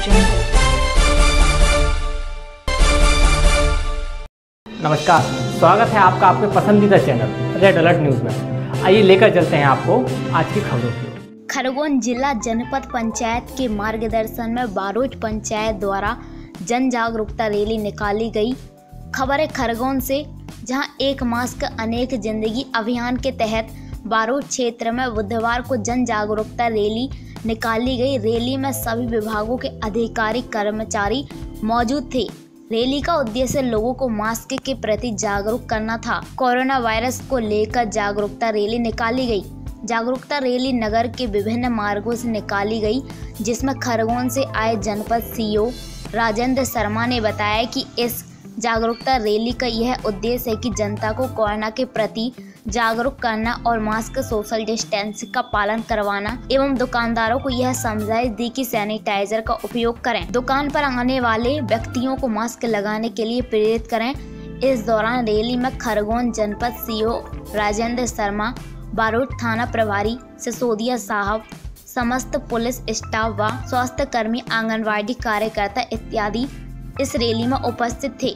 नमस्कार, स्वागत है आपका आपके पसंदीदा चैनल रेड अलर्ट न्यूज में। आइए लेकर चलते हैं आपको आज की खबरों की ओर। खरगोन जिला जनपद पंचायत के मार्गदर्शन में बारोट पंचायत द्वारा जन जागरूकता रैली निकाली गई। खबर है खरगोन से, जहां एक मास्क अनेक जिंदगी अभियान के तहत बारोट क्षेत्र में बुधवार को जन जागरूकता रैली निकाली गई। रैली में सभी विभागों के अधिकारी कर्मचारी मौजूद थे। रैली का उद्देश्य लोगों को मास्क के प्रति जागरूक करना था। कोरोना वायरस को लेकर जागरूकता रैली निकाली गई। जागरूकता रैली नगर के विभिन्न मार्गों से निकाली गई, जिसमें खरगोन से आए जनपद सीईओ राजेंद्र शर्मा ने बताया कि इस जागरूकता रैली का यह उद्देश्य है कि जनता को कोरोना के प्रति जागरूक करना और मास्क, सोशल डिस्टेंसिंग का पालन करवाना एवं दुकानदारों को यह समझाइश दी कि सैनिटाइजर का उपयोग करें। दुकान पर आने वाले व्यक्तियों को मास्क लगाने के लिए प्रेरित करें। इस दौरान रैली में खरगोन जनपद सीईओ राजेंद्र शर्मा, बारोट थाना प्रभारी सिसोदिया साहब, समस्त पुलिस स्टाफ व स्वास्थ्य कर्मी, आंगनवाड़ी कार्यकर्ता इत्यादि इस रैली में उपस्थित थे।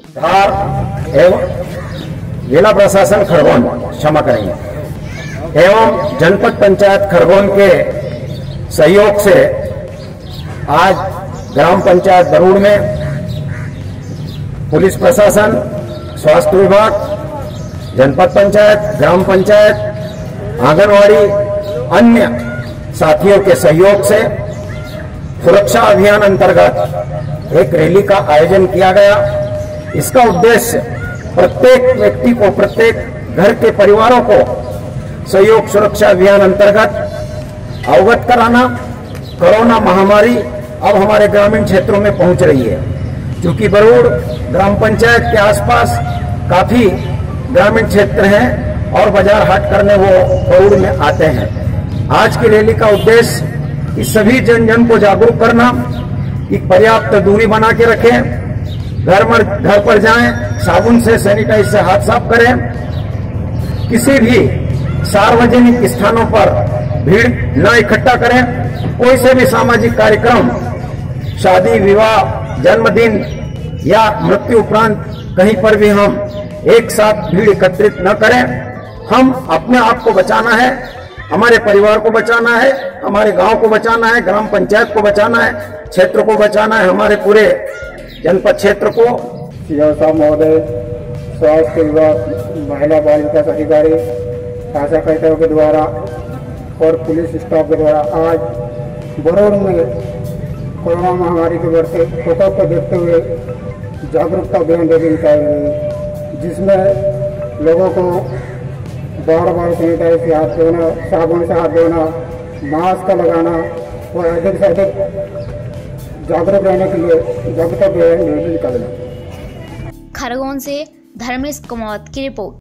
जिला प्रशासन खरगोन क्षमा करेंगे एवं जनपद पंचायत खरगोन के सहयोग से आज ग्राम पंचायत बरूड़ में पुलिस प्रशासन, स्वास्थ्य विभाग, जनपद पंचायत, ग्राम पंचायत, आंगनवाड़ी, अन्य साथियों के सहयोग से सुरक्षा अभियान अंतर्गत एक रैली का आयोजन किया गया। इसका उद्देश्य प्रत्येक व्यक्ति को, प्रत्येक घर के परिवारों को सहयोग सुरक्षा अभियान अंतर्गत अवगत कराना। कोरोना महामारी अब हमारे ग्रामीण क्षेत्रों में पहुंच रही है, क्योंकि बरूड़ ग्राम पंचायत के आसपास काफी ग्रामीण क्षेत्र हैं और बाजार हाट करने वो बरूड़ में आते हैं। आज की रैली का उद्देश्य कि सभी जन को जागरूक करना, एक पर्याप्त दूरी बना के रखें, घर पर जाएं, साबुन से, सैनिटाइज से हाथ साफ करें, किसी भी सार्वजनिक स्थानों पर भीड़ न इकट्ठा करें। कोई से भी सामाजिक कार्यक्रम, शादी, विवाह, जन्मदिन या मृत्यु उपरांत कहीं पर भी हम एक साथ भीड़ एकत्रित न करें। हम अपने आप को बचाना है, हमारे परिवार को बचाना है, हमारे गांव को बचाना है, ग्राम पंचायत को बचाना है, क्षेत्र को बचाना है, हमारे पूरे जनपद क्षेत्र को। सीओ साहब महोदय, स्वास्थ्य विभाग, महिला बाल विकास अधिकारी, आशा कार्यकर्ताओं के द्वारा और पुलिस स्टाफ के द्वारा आज बरूड़ में कोरोना महामारी के बढ़ते प्रकोप को देखते हुए जागरूकता अभियान रैली निकाली गई, जिसमें लोगों को बार बार सैनिटाइजर से हाथ धोना, साबुन से हाथ धोना, मास्क लगाना और अधिक से अधिक जागरूक रहने के लिए जागरूकता अभियान निकालना। खरगोन से धर्मेश कुमार की रिपोर्ट।